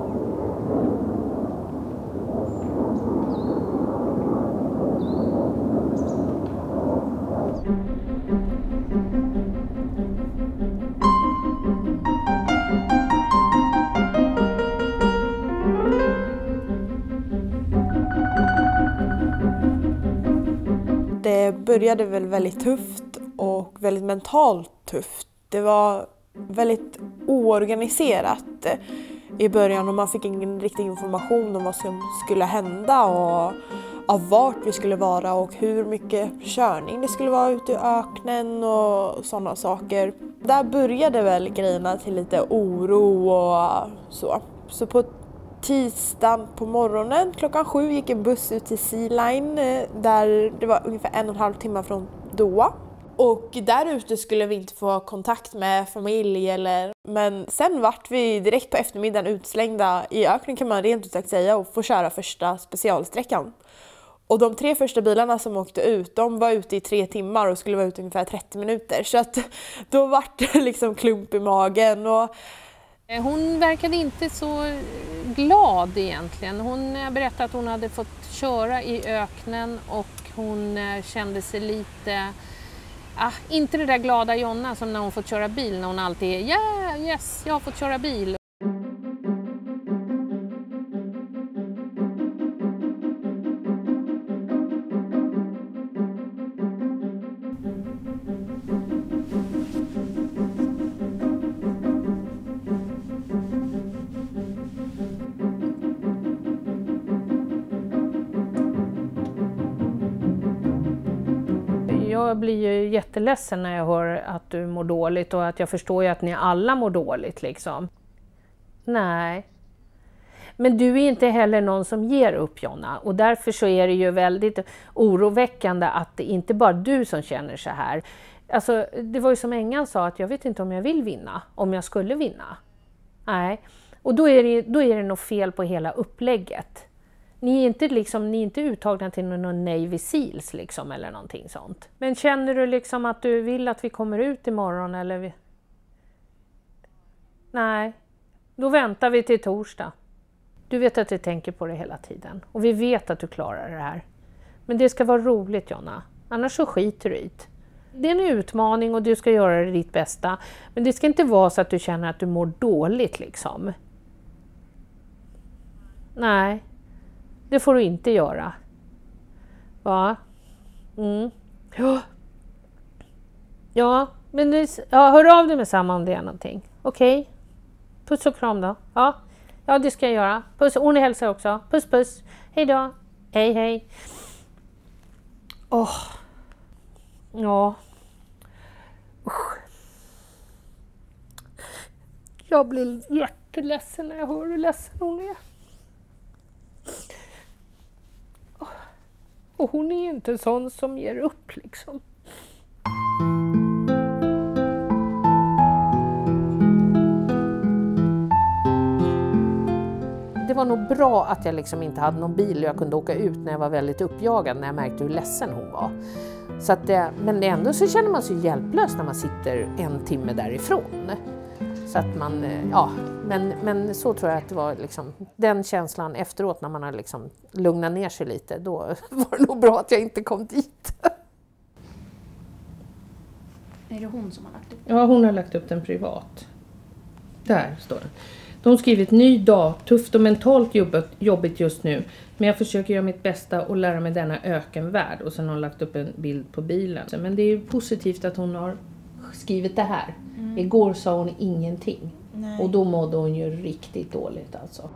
Det började väl väldigt tufft och väldigt mentalt tufft. Det var väldigt oorganiserat i början och man fick ingen riktig information om vad som skulle hända och av vart vi skulle vara och hur mycket körning det skulle vara ute i öknen och sådana saker. Där började väl grejerna till lite oro och så. Så på tisdagen på morgonen klockan sju gick en buss ut till Sea Line där det var ungefär en och en halv timme från Doha. Och där ute skulle vi inte få ha kontakt med familj eller... Men sen vart vi direkt på eftermiddagen utslängda i öknen kan man rent ut sagt säga och få köra första specialsträckan. Och de tre första bilarna som åkte ut, de var ute i tre timmar och skulle vara ute ungefär trettio minuter. Så att då vart det liksom klump i magen och... Hon verkade inte så glad egentligen. Hon berättade att hon hade fått köra i öknen och hon kände sig lite... Ah, inte det där glada Jonna som när hon fått köra bil, när hon alltid är ja, yeah, yes, jag har fått köra bil. Jag blir ju jätteledsen när jag hör att du mår dåligt och att jag förstår ju att ni alla mår dåligt liksom. Nej. Men du är inte heller någon som ger upp, Jonna, och därför så är det ju väldigt oroväckande att det inte bara du som känner så här. Alltså, det var ju som Engan sa att jag vet inte om jag vill vinna, om jag skulle vinna. Nej. Och då är det, då är det nog fel på hela upplägget. Ni är inte, liksom, ni är inte uttagna till någon Navy Seals liksom, eller någonting sånt. Men känner du liksom att du vill att vi kommer ut imorgon? Eller vi... Nej, då väntar vi till torsdag. Du vet att vi tänker på det hela tiden. Och vi vet att du klarar det här. Men det ska vara roligt, Jonna. Annars så skiter du i det. Det är en utmaning och du ska göra ditt bästa. Men det ska inte vara så att du känner att du mår dåligt liksom. Nej. Det får du inte göra. Va? Mm. Ja. Ja, men det, ja, hör av dig med samma om det är någonting. Okej. Okay. Puss och kram då. Ja. Ja, det ska jag göra. Puss. Hon hälsar också. Puss, puss. Hej då. Hej, hej. Åh. Oh. Ja. Usch. Jag blir jätteledsen när jag hör hur ledsen hon är. Och hon är inte sån som ger upp liksom. Det var nog bra att jag liksom inte hade någon bil och jag kunde åka ut när jag var väldigt uppjagad när jag märkte hur ledsen hon var. Så att det, men ändå så känner man sig hjälplös när man sitter en timme därifrån. Så att man, ja, men, men så tror jag att det var liksom, den känslan efteråt när man har liksom lugnat ner sig lite, då var det nog bra att jag inte kom dit. Är det hon som har lagt upp den? Ja, hon har lagt upp den privat. Där står den. De har skrivit ny dag, tufft och mentalt jobbigt, jobbigt just nu. Men jag försöker göra mitt bästa och lära mig denna ökenvärld. Och sen har hon lagt upp en bild på bilen. Men det är ju positivt att hon har skrivit det här. Mm. Igår sa hon ingenting. Nej. Och då mådde hon ju riktigt dåligt alltså.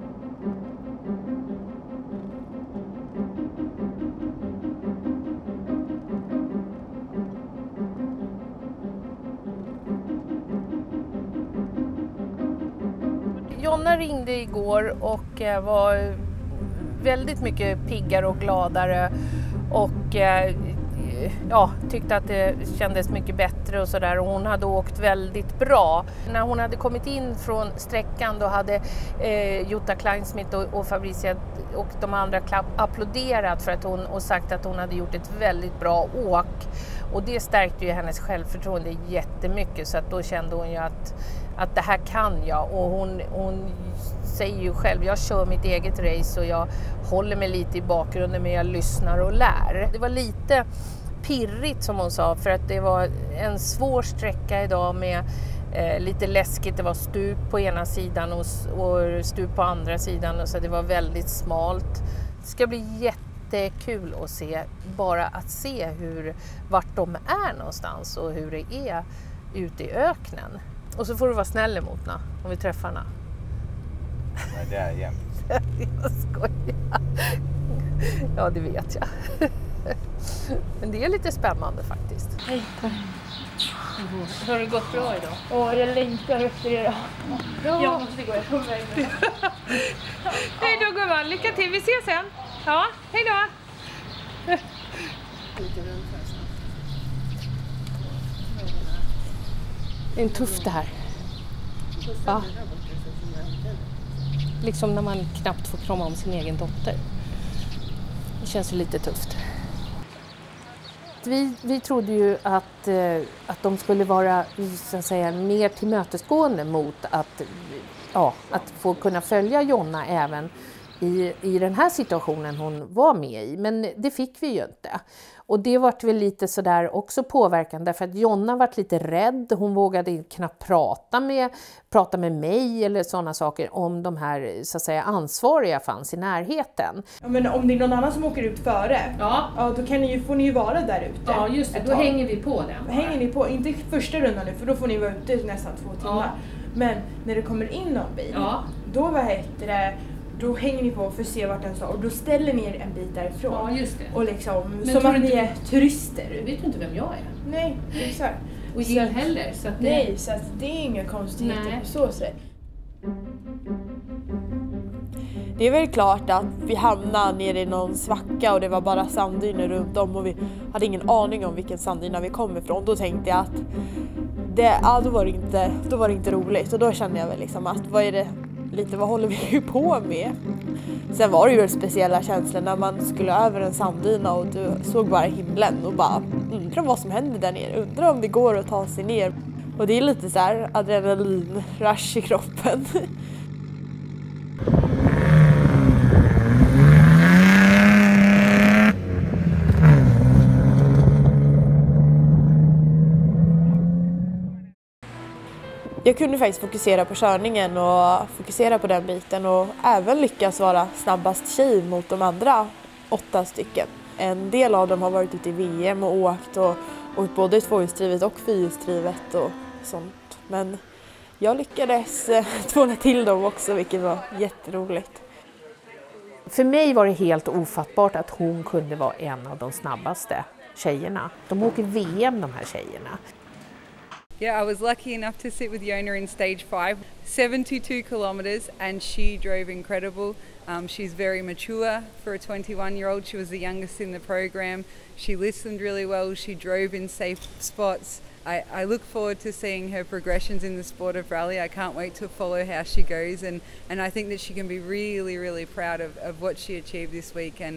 Jonna ringde igår och var väldigt mycket piggare och gladare och ja, tyckte att det kändes mycket bättre och sådär, och hon hade åkt väldigt bra. När hon hade kommit in från sträckan då hade eh, Jutta Kleinsmith och, och Fabricia och de andra klapp, applåderat för att hon, och sagt att hon hade gjort ett väldigt bra åk, och det stärkte ju hennes självförtroende jättemycket, så att då kände hon ju att, att det här kan jag, och hon, hon säger ju själv, jag kör mitt eget race och jag håller mig lite i bakgrunden men jag lyssnar och lär. Det var lite pirrigt som hon sa, för att det var en svår sträcka idag med eh, lite läskigt. Det var stup på ena sidan och, och stup på andra sidan, och så det var väldigt smalt. Det ska bli jättekul att se, bara att se hur, vart de är någonstans och hur det är ute i öknen. Och så får du vara snäll emot henne om vi träffar henne. Nej, det är jämt. Jag skojar. Ja, det vet jag. Men det är lite spännande faktiskt. Hej. Mm. Har det gått bra idag? Ja, jag längtar efter det då. Bra. Jag måste gå, jag kommer iväg. Hej då gumman, lycka till, vi ses sen. Ja, hej då. Det är tufft det här. Va? Liksom när man knappt får krama om sin egen dotter. Det känns lite tufft. Vi, vi trodde ju att, eh, att de skulle vara så att säga, mer tillmötesgående mot att, ja, att få kunna följa Jonna även i, i den här situationen hon var med i. Men det fick vi ju inte. Och det var väl lite sådär också påverkande för att Jonna var lite rädd. Hon vågade knappt prata med, prata med mig eller sådana saker om de här så att säga, ansvariga fanns i närheten. Ja, men om det är någon annan som åker ut före, ja. Ja, då kan ni ju, får ni ju vara där ute. Ja just det, då hänger vi på den. Hänger ni på, inte två rundan nu för då får ni vara ute nästan två timmar. Ja. Men när det kommer in någon bil, ja. då vad heter det? Då hänger ni på för att se vart den står och då ställer ni er en bit därifrån. Ja, just det. Och liksom, som att ni är turister. Du vet ju inte vem jag är. Nej, exakt. Och Jill heller. Så att nej, det... så att det är inga konstigheter nej. På så sätt. Det är väl klart att vi hamnade nere i någon svacka och det var bara sanddyner runt om och vi hade ingen aning om vilken sanddyna vi kom ifrån. Då tänkte jag att det, ja, då, var det inte, då var det inte roligt och då kände jag väl liksom att vad är det lite, vad håller vi på med? Sen var det ju speciella känslor när man skulle över en sanddyna och du såg bara himlen och bara undrar vad som händer där nere. Undrar om det går att ta sig ner. Och det är lite så här adrenalinrush i kroppen. Jag kunde faktiskt fokusera på körningen och fokusera på den biten och även lyckas vara snabbast tjej mot de andra åtta stycken. En del av dem har varit ute i V M och åkt och åkt både tvåhjulsdrivet och fyrhjulsdrivet och sånt. Men jag lyckades tvåla till dem också, vilket var jätteroligt. För mig var det helt ofattbart att hon kunde vara en av de snabbaste tjejerna. De åker V M de här tjejerna. Yeah, I was lucky enough to sit with Jonna in stage five, seventy-two kilometres, and she drove incredible. Um, she's very mature for a twenty-one-year-old. She was the youngest in the program. She listened really well. She drove in safe spots. I, I look forward to seeing her progressions in the sport of rally. I can't wait to follow how she goes, and, and I think that she can be really, really proud of, of what she achieved this weekend.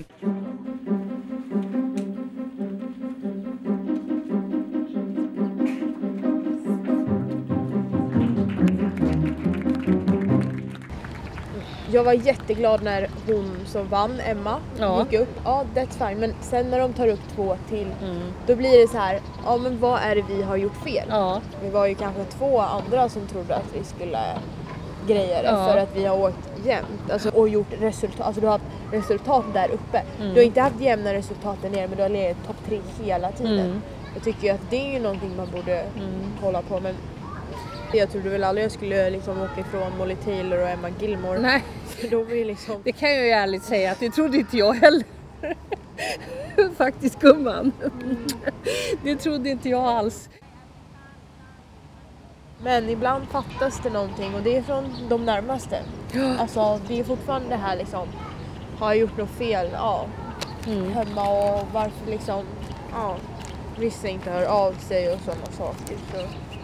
Jag var jätteglad när hon som vann, Emma, ja. gick upp. Ja, that's fine. Men sen när de tar upp två till, mm. då blir det så här, ja men vad är det vi har gjort fel? Ja. Vi var ju kanske två andra som trodde att vi skulle greja det ja. för att vi har åkt jämnt. Alltså, och gjort resultat, alltså du har haft resultat där uppe. Mm. Du har inte haft jämna resultat där nere, men du har legat topp tre hela tiden. Mm. Jag tycker ju att det är ju någonting man borde mm. hålla på med. Jag trodde väl aldrig jag skulle liksom åka ifrån Molly Taylor och Emma Gilmore. Nej, de är liksom... det kan jag ju ärligt säga att det trodde inte jag heller. Faktiskt gumman. Mm. Det trodde inte jag alls. Men ibland fattas det någonting och det är från de närmaste. Alltså det är fortfarande det här liksom, har jag gjort något fel? Ja, mm. hemma och varför liksom, ja, vissa inte hör av sig och sådana saker. Så.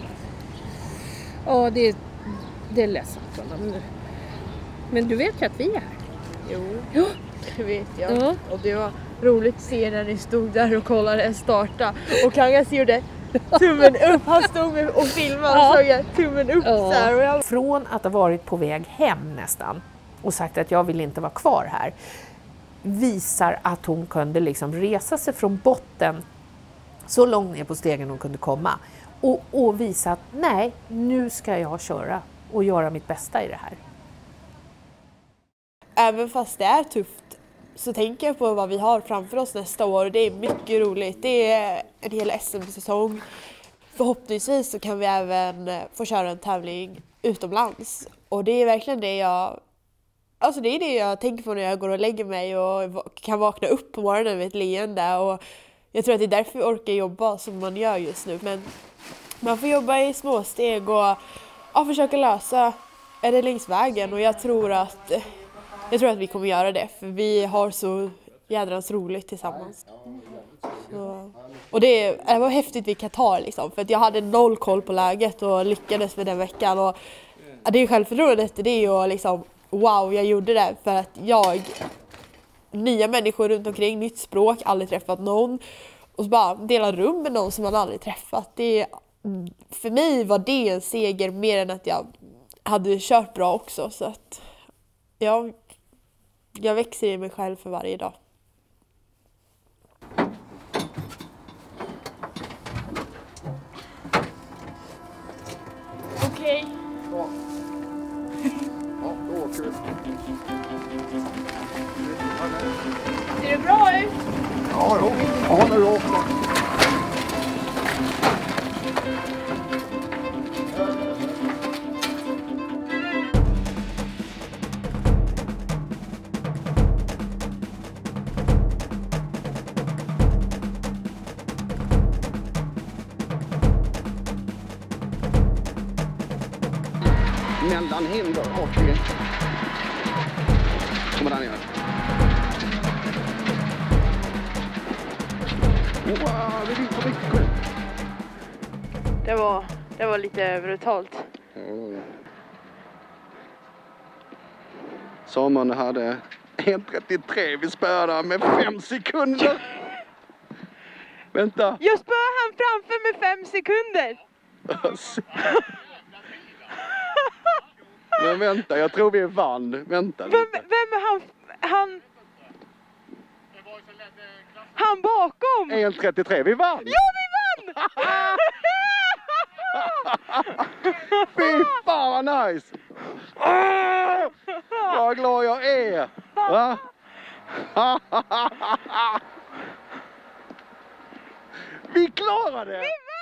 Ja, det, det är ledsamt för dem. Men du vet ju att vi är här. Jo, ja. Det vet jag. Ja. Och det var roligt att se när ni stod där och kollade en starta. Och Kangas gjorde tummen upp. Han stod med och filmade och ja. såg tummen upp. Ja. Så här. Och jag... Från att ha varit på väg hem nästan och sagt att jag vill inte vara kvar här, visar att hon kunde liksom resa sig från botten så långt ner på stegen hon kunde komma. Och, och visa att nej, nu ska jag köra och göra mitt bästa i det här. Även fast det är tufft så tänker jag på vad vi har framför oss nästa år. Det är mycket roligt. Det är en hel S M-säsong. Förhoppningsvis så kan vi även få köra en tävling utomlands. Och det är verkligen det jag... Alltså det är det jag tänker på när jag går och lägger mig och kan vakna upp på morgonen med ett leende. Och jag tror att det är därför vi orkar jobba som man gör just nu. Men Man får jobba i små steg och ja, försöka lösa det längs vägen. Och jag tror att jag tror att vi kommer göra det. För vi har så jädrans roligt tillsammans. Så. Och det, det var häftigt vid Qatar liksom. För att jag hade noll koll på läget och lyckades med den veckan. Och det är självförtroendet, det är ju liksom wow, jag gjorde det. För att jag, nya människor runt omkring, nytt språk, aldrig träffat någon. Och så bara dela rum med någon som man aldrig träffat. Det, för mig var det en seger mer än att jag hade kört bra också. Så att jag, jag växer i mig själv för varje dag. Okej. Ja. Ja, då åker vi. Ser det bra ut? Ja, jo. Ja, nu åker vi. Mellan hinder och vi kommer där nere. Wow, det blir så mycket. Det var, det var lite brutalt. Mm. Sommaren hade en trettiotre, vi spöade med fem sekunder. Vänta. Jag spöade han framför med fem sekunder. Men vänta, jag tror vi vann. Vänta lite. Vem, vem är han? Han... Han bakom? en trettiotre, vi vann! Ja, vi vann! Fy fan vad nice! Oh, vad glad jag är! Va? Vi klarade det!